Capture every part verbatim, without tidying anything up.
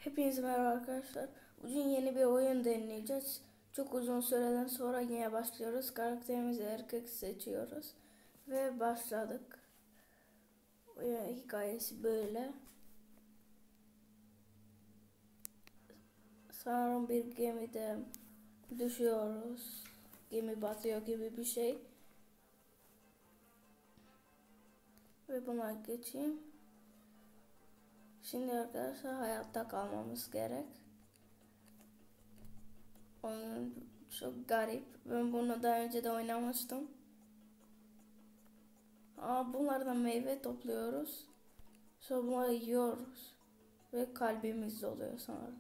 Hepinize merhaba arkadaşlar. Bugün yeni bir oyun deneyeceğiz. Çok uzun süreden sonra yine başlıyoruz. Karakterimizi erkek seçiyoruz. Ve başladık. Oyun hikayesi böyle. Sanırım bir gemide düşüyoruz. Gemi batıyor gibi bir şey. Ve buna geçeyim. Şimdi arkadaşlar hayatta kalmamız gerek. Oyun çok garip. Ben bunu daha önce de oynamıştım. Aa, bunlardan meyve topluyoruz. Sonra bunları yiyoruz. Ve kalbimiz doluyor sanırım.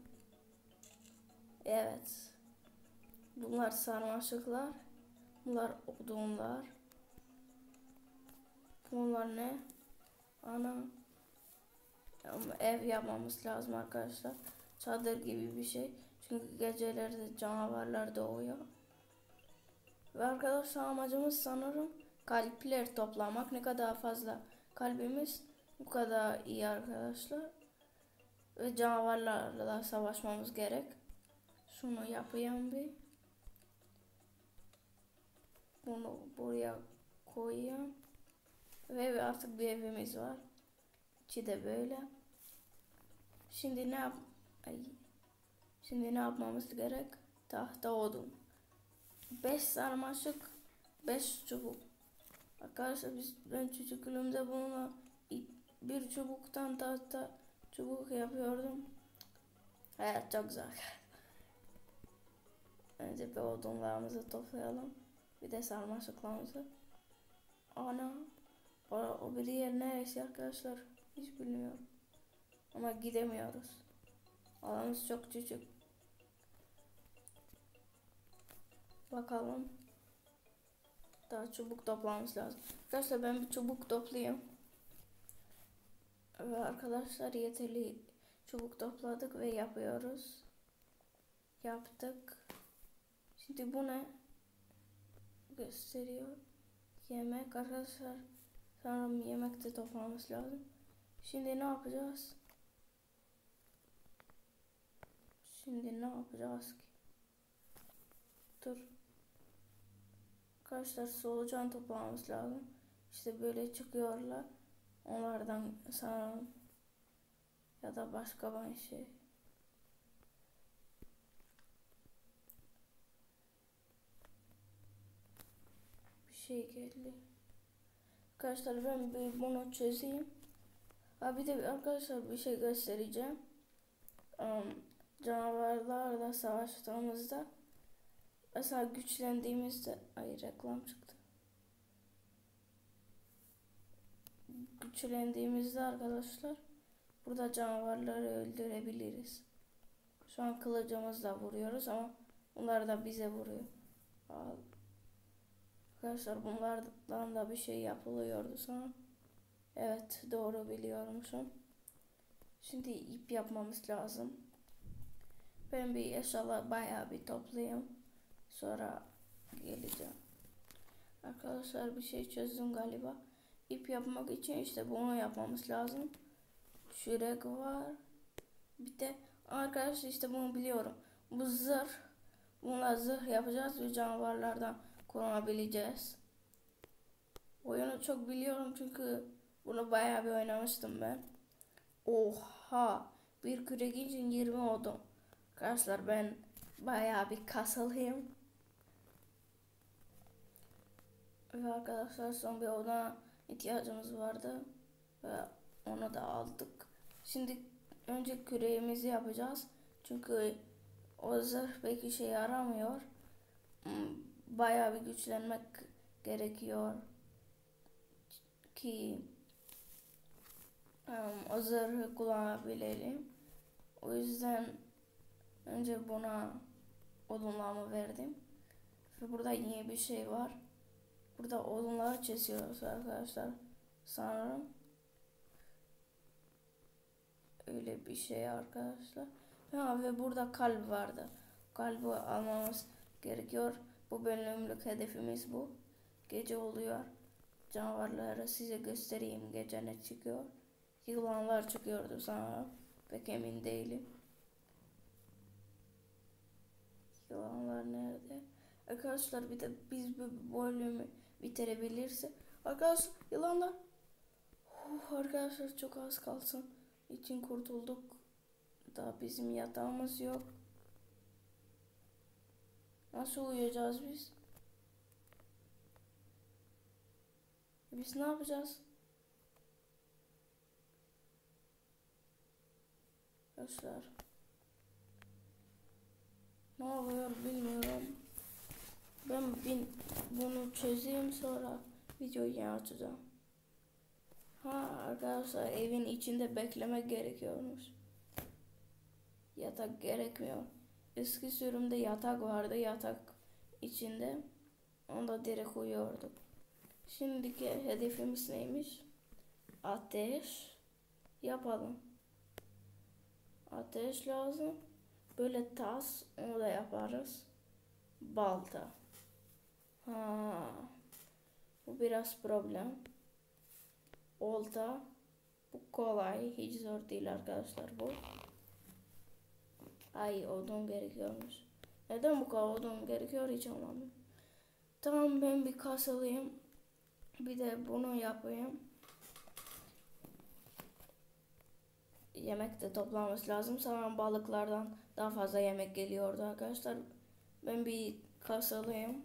Evet. Bunlar sarmaşıklar. Bunlar odunlar. Bunlar ne? Ana. Ama ev yapmamız lazım arkadaşlar. Çadır gibi bir şey. Çünkü gecelerde canavarlar doğuyor. Ve arkadaşlar amacımız sanırım kalpler toplamak. Ne kadar fazla kalbimiz bu kadar iyi arkadaşlar. Ve canavarlarla savaşmamız gerek. Şunu yapayım bir. Bunu buraya koyayım. Ve artık bir evimiz var. İçi de böyle. Şimdi ne yap Ay. Şimdi ne yapmamız gerek? Tahta odun. beş sarmaşık, beş çubuk. Arkadaşlar biz ben çocukluğumda bununla bir çubuktan tahta çubuk yapıyordum. Hayat çok zor. Önce bir odunlarımızı toplayalım. Bir de sarmaşıklarımızı. Ana. O bir yer neresi arkadaşlar? Hiç bilmiyorum. Ama gidemiyoruz. Alanımız çok küçük. Bakalım. Daha çubuk toplamamız lazım. Arkadaşlar ben bir çubuk toplayayım. Ve arkadaşlar yeterli çubuk topladık ve yapıyoruz. Yaptık. Şimdi bu ne? Gösteriyor. Yemek arkadaşlar. Sanırım yemek de toplamamız lazım. Şimdi ne yapacağız? Şimdi ne yapacağız ki? Dur. Arkadaşlar solucan toplamamız lazım. İşte böyle çıkıyorlar. Onlardan sanırım ya da başka bir şey. Bir şey geldi. Arkadaşlar ben bir bunu çözeyim. Ha bir de arkadaşlar bir şey göstereceğim. Um, canavarlarla savaştığımızda mesela güçlendiğimizde ay reklam çıktı. Güçlendiğimizde arkadaşlar burada canavarları öldürebiliriz. Şu an kılıcımızla vuruyoruz ama bunlar da bize vuruyor. Arkadaşlar bunlardan da bir şey yapılıyordu sonra. Evet doğru biliyormuşum. Şimdi ip yapmamız lazım. Ben bir eşyalar bayağı bir toplayayım. Sonra geleceğim. Arkadaşlar bir şey çözdüm galiba. İp yapmak için işte bunu yapmamız lazım. Şurek var. Bir de arkadaşlar işte bunu biliyorum. Bu zırh. Bununla zırh yapacağız ve canavarlardan korunabileceğiz. Oyunu çok biliyorum çünkü bunu bayağı bir oynamıştım ben. Oha! Bir kürek için yirmi oldum. Arkadaşlar ben bayağı bir kasılıyım. Ve arkadaşlar son bir odana ihtiyacımız vardı. Ve onu da aldık. Şimdi önce küreğimizi yapacağız. Çünkü o zırh pek işe yaramıyor. Bayağı bir güçlenmek gerekiyor ki um, o zırhı kullanabilelim. O yüzden önce buna odunlarımı verdim. Ve burada yeni bir şey var. Burada odunları kesiyoruz arkadaşlar. Sanırım öyle bir şey arkadaşlar. Ha, ve burada kalp vardı. Kalbi almamız gerekiyor. Bu bölümlük hedefimiz bu. Gece oluyor. Canavarları size göstereyim. Gece ne çıkıyor? Yılanlar çıkıyordu sanırım. Pek emin değilim. Yılanlar nerede? Arkadaşlar bir de biz bu bölümü bitirebilirse. Arkadaşlar yılanlar. Uh, arkadaşlar çok az kalsın. İçin kurtulduk. Daha bizim yatağımız yok. Nasıl uyuyacağız biz? Biz ne yapacağız? Arkadaşlar. Ne oluyor bilmiyorum. Ben bin, bunu çözeyim sonra videoyu açacağım. Ha arkadaşlar evin içinde beklemek gerekiyormuş. Yatak gerekmiyor. Eski sürümde yatak vardı, yatak içinde. Onda direkt uyuyorduk. Şimdiki hedefimiz neymiş? Ateş yapalım. Ateş lazım. Böyle tas, onu da yaparız. Balta. Ha, bu biraz problem. Olta. Bu kolay. Hiç zor değil arkadaşlar bu. Ay odun gerekiyormuş. Neden bu kadar odun gerekiyor hiç anlamadım. Tamam ben bir kasalayayım. Bir de bunu yapayım. Yemek de toplaması lazım. Sanırım balıklardan daha fazla yemek geliyordu arkadaşlar. Ben bir kasalayayım.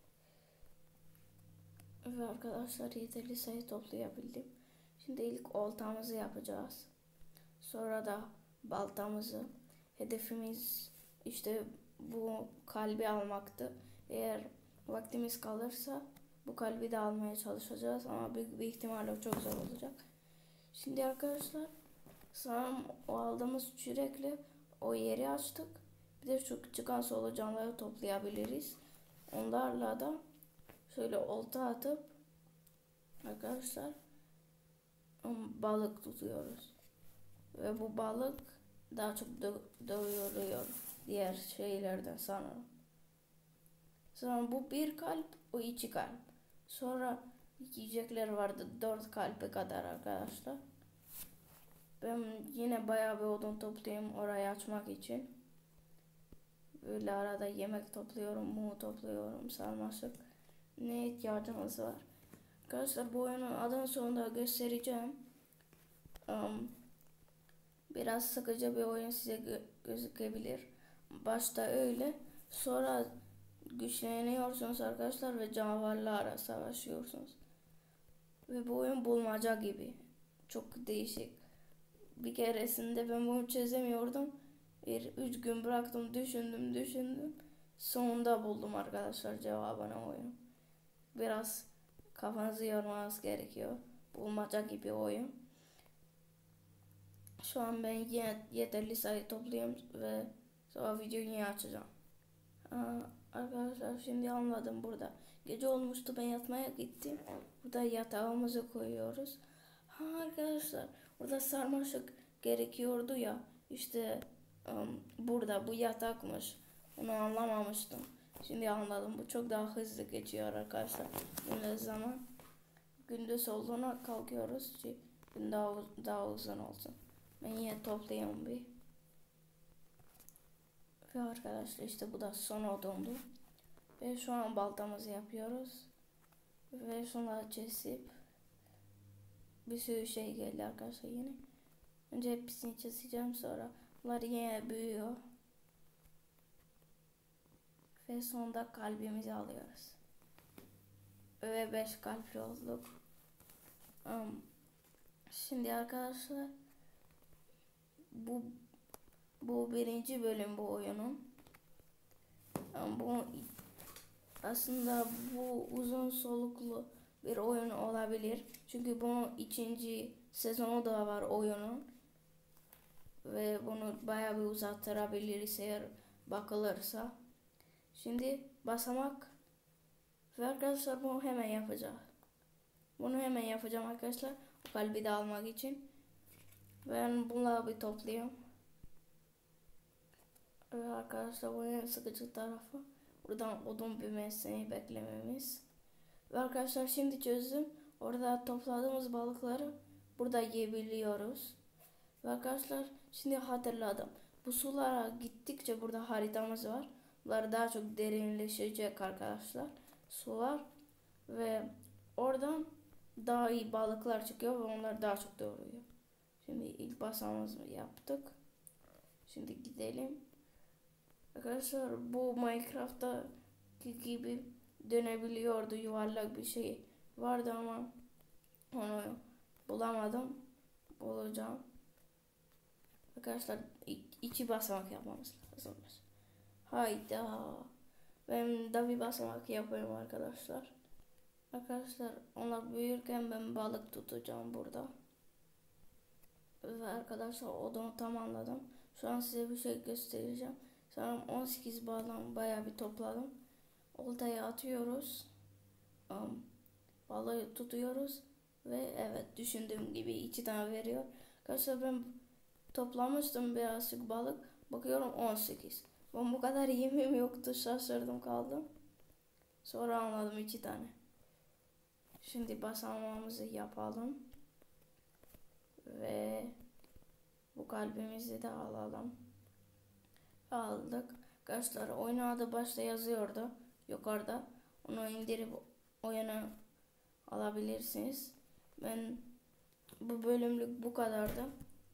Ve arkadaşlar yeterli sayı toplayabildim. Şimdi ilk oltamızı yapacağız. Sonra da baltamızı. Hedefimiz işte bu kalbi almaktı. Eğer vaktimiz kalırsa bu kalbi de almaya çalışacağız. Ama büyük bir ihtimalle çok zor olacak. Şimdi arkadaşlar sanırım o aldığımız kürekle o yeri açtık. Bir de şu çıkan solucanları toplayabiliriz. Onlarla da şöyle olta atıp arkadaşlar balık tutuyoruz. Ve bu balık daha çok doyuruyor diğer şeylerden sanırım. Sonra bu bir kalp, o iki kalp. Sonra yiyecekler vardı dört kalpe kadar arkadaşlar. Ben yine bayağı bir odun toplayayım orayı açmak için. Böyle arada yemek topluyorum, mum topluyorum, sarmaşık. Ne ihtiyacımız var? Arkadaşlar bu oyunun adını sonunda göstereceğim. Um, biraz sıkıcı bir oyun size gö gözükebilir. Başta öyle. Sonra güçleniyorsunuz arkadaşlar ve canavarlarla savaşıyorsunuz. Ve bu oyun bulmaca gibi. Çok değişik. Bir keresinde ben bunu çözemiyordum. Bir üç gün bıraktım, düşündüm, düşündüm. Sonunda buldum arkadaşlar cevabını oyun. Biraz kafanızı yormanız gerekiyor. Bulmaca gibi oyun. Şu an ben yine yeterli sayı topluyorum ve sonra videoyu yine açacağım. Aa, arkadaşlar şimdi anladım burada. Gece olmuştu ben yatmaya gittim. Burada yatağımızı koyuyoruz. Ha arkadaşlar burada sarmaşık gerekiyordu ya. İşte um, burada bu yatakmış. Onu anlamamıştım. Şimdi anladım. Bu çok daha hızlı geçiyor arkadaşlar. Gündüz zaman. Gündüz olduğuna kalkıyoruz ki gün daha, daha uzun olsun. Ben yine toplayayım bir. Ve arkadaşlar işte bu da son odundu. Ve şu an baltamızı yapıyoruz. Ve şunları kesip bir sürü şey geldi arkadaşlar yine. Önce hepsini keseceğim sonra bunlar yine büyüyor. Ve sonunda kalbimizi alıyoruz. Ve beş kalpli olduk. Um, şimdi arkadaşlar bu bu birinci bölüm bu oyunun. Um, bu aslında bu uzun soluklu bir oyun olabilir. Çünkü bunun ikinci sezonu da var oyunun. Ve bunu bayağı bir uzattırabiliriz eğer bakılırsa. Şimdi basamak ve arkadaşlar bunu hemen yapacağım. Bunu hemen yapacağım arkadaşlar. O kalbi de almak için. Ben bunları bir toplayayım. Evet arkadaşlar bu en sıkıcı tarafı. Buradan odun büyümesini beklememiz. Ve arkadaşlar şimdi çözdüm. Orada topladığımız balıkları burada yiyebiliyoruz. Ve arkadaşlar şimdi hatırladım. Bu sulara gittikçe burada haritamız var. Bunlar daha çok derinleşecek arkadaşlar. Sular ve oradan daha iyi balıklar çıkıyor ve onlar daha çok doğuruyor. Şimdi ilk basamağımızı yaptık. Şimdi gidelim. Arkadaşlar bu Minecraft'taki gibi dönebiliyordu, yuvarlak bir şey vardı ama onu bulamadım. Bulacağım. Arkadaşlar iki basamak yapmamız lazım. Hayda. Ben de bir basamak yapıyorum arkadaşlar. Arkadaşlar onlar büyürken ben balık tutacağım burada. Ve arkadaşlar odamı tamamladım. Şu an size bir şey göstereceğim. Sanırım on sekiz balon bayağı bir topladım. Oltaya atıyoruz. Um, balığı tutuyoruz. Ve evet düşündüğüm gibi iki tane veriyor. Arkadaşlar ben toplamıştım birazcık balık. Bakıyorum on sekiz. Ben bu kadar yemim yoktu. Şaşırdım kaldım. Sonra anladım iki tane. Şimdi basamağımızı yapalım. Ve bu kalbimizi de alalım. Aldık. Arkadaşlar oyun adı başta yazıyordu. Yukarıda. Onu indirip oyunu alabilirsiniz. Ben bu bölümlük bu kadardı.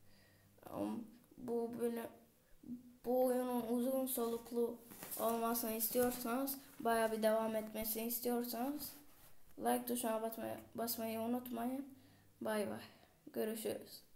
Bu bölüm bu oyunun uzun soluklu olmasını istiyorsanız, bayağı bir devam etmesini istiyorsanız like tuşuna basmayı, basmayı unutmayın. Bay bay. Görüşürüz.